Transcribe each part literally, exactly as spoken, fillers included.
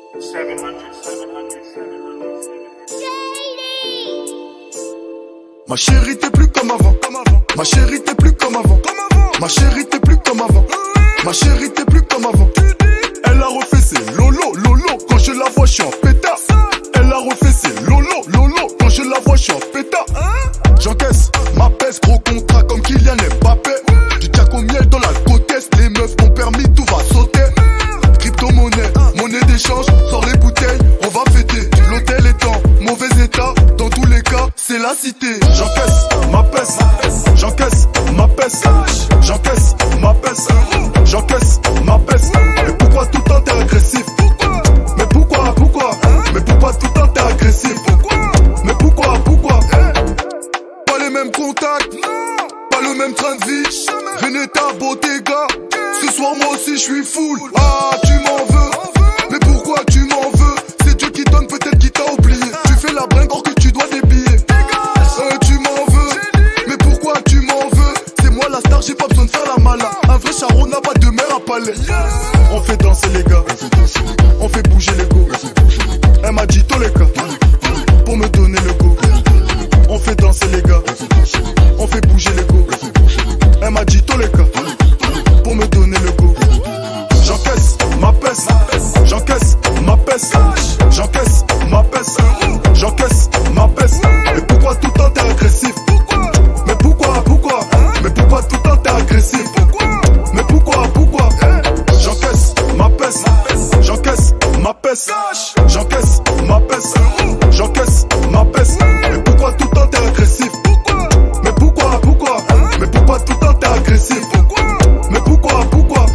seven hundred, seven hundred, seven hundred, seven hundred. Ma chérie t'es plus comme avant, comme avant. Ma chérie t'es plus comme avant, comme avant. Ma chérie t'es plus comme avant. Ma chérie t'es plus comme avant. Elle a refait ses lolo, lolo. Quand je la vois, je suis en pétard. Elle a refait ses lolo, lolo. Quand je la vois, je suis en pétard. J'encaisse, Mapess, gros contrat comme Kylian Mbappé. Du jack au miel dans la côtesse. Les meufs ont permis, tout va sauter. Crypto-monnaie, monnaie d'échange. Sors les bouteilles, on va fêter. L'hôtel est en mauvais état. Dans tous les cas, c'est la cité. J'encaisse, Mapess. J'encaisse, Mapess. J'encaisse, Mapess. J'encaisse, Mapess. Mais pourquoi tout le temps t'es agressif? Mais pourquoi, pourquoi? Mais pourquoi tout le temps t'es agressif? Mais pourquoi, pourquoi? Pas les mêmes contacts, pas le même train de vie. Veneta, Bottega. Ce soir moi aussi je suis full. Ah, tu m'en veux? Mais pourquoi tu m'en veux? C'est Dieu qui donne, peut-être qui t'a oublié. Tu fais la bringue or que tu dois des billets. Euh, tu m'en veux? Mais pourquoi tu m'en veux? C'est moi la star, j'ai pas besoin de faire la mala. Un vrai charron n'a pas de mère à palais. On fait danser les gars, on fait bouger les go. Elle m'a dit tous les cas pour me donner le go. On fait danser les gars, on fait bouger les go. Elle m'a dit tous les cas pour me donner le go. J'encaisse, Mapess. J'encaisse, Mapess. J'encaisse, Mapess. J'encaisse, Mapess. Mais pourquoi tout le temps t'es agressif? Mais pourquoi, pourquoi? Mais pourquoi tout le temps t'es agressif? Mais pourquoi, pourquoi? J'encaisse, Mapess. J'encaisse, Mapess. J'encaisse, Mapess. J'encaisse, Mapess. Mais pourquoi tout le temps t'es agressif? Mais pourquoi, pourquoi? Mais pourquoi tout le temps t'es agressif? Mais pourquoi, pourquoi?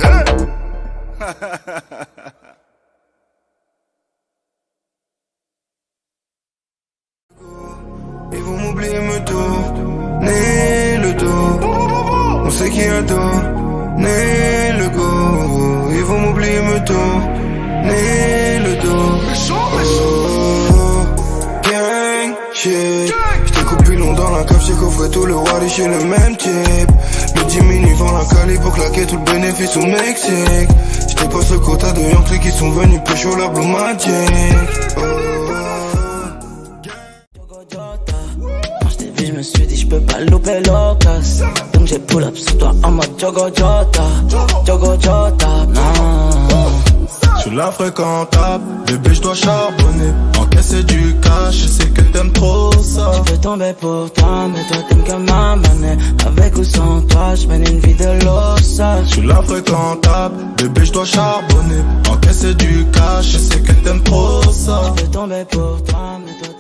Ils vont m'oublier, me tourner le dos. On sait qui adore, né le go. Ils vont m'oublier, me tourner le dos. Oh, gang, shit. J't'ai coupé long dans la cave, j't'ai coffré tout le roi chez le même type. Le dix vend la cali pour claquer tout le bénéfice au Mexique. J't'ai pas ce quota de Yankee qui sont venus pécho la Blue Magic. Oh. Je me suis dit je peux pas louper l'occasion. Donc j'ai pull up sur toi en mode Jogo Jota. Jogo Jota, non. Sur la fréquentable, bébé je dois charbonner. Encaisser du cash, je sais que t'aimes trop ça. Je peux tomber pour toi, mais toi t'aimes qu'à ma manée. Avec ou sans toi, je mène une vie de l'ossage. Sur la fréquentable, bébé je dois charbonner. Encaisser du cash, je sais que t'aimes trop ça. Je peux tomber pour toi, mais toi